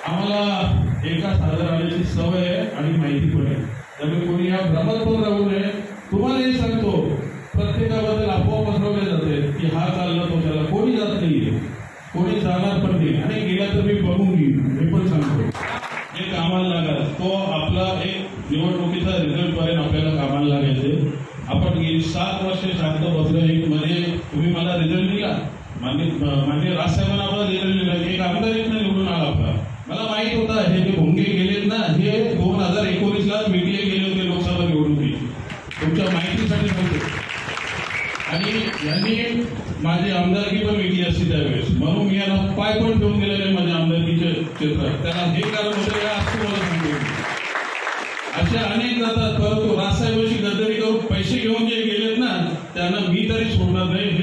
आम्हाला एका सादर आल्याची सवय आहे आणि माहिती पण आहे, त्यामुळे कोणी या भ्रमात पण राहू नये. तुम्हालाही सांगतो, प्रत्येकाबद्दल अफवा पसरवले जाते की हा चालला तो त्याला, कोणी जात नाहीये, कोणी जाणार पण नाही, आणि गेला तर मी बघून घेईन, हे पण सांगतो. जे कामाला लागा तो आपला एक निवडणुकीचा रिझल्ट पर्यंत आपल्याला कामाला लागायचे. आपण गेली 7 वर्ष शांत बसलो. एक मध्ये तुम्ही मला रिझल्ट दिला, मान्य राजसाहेबांना आपला रिझल्ट दिला, एक आमदारीतनं निवडून आला आपला. मला माहित होता हे जे भोंगे गेलेत ना, हे 2019ला मीडिया गेले होते लोकसभा निवडणुकीत, तुमच्या माहितीसाठी सांगतो. आणि यांनी माझी आमदारकी पण विकली असती त्यावेळेस, म्हणून मी यांना पाय पण ठेवून गेलेले माझ्या आमदारकीच्या क्षेत्रात. त्याला हे कारण होतं या असं मला सांगतो. असे अनेक जातात, परंतु राजसाहेबांची गद्दारी करून पैसे घेऊन जे गेलेत ना, त्यांना मी तरी सोडणार नाही.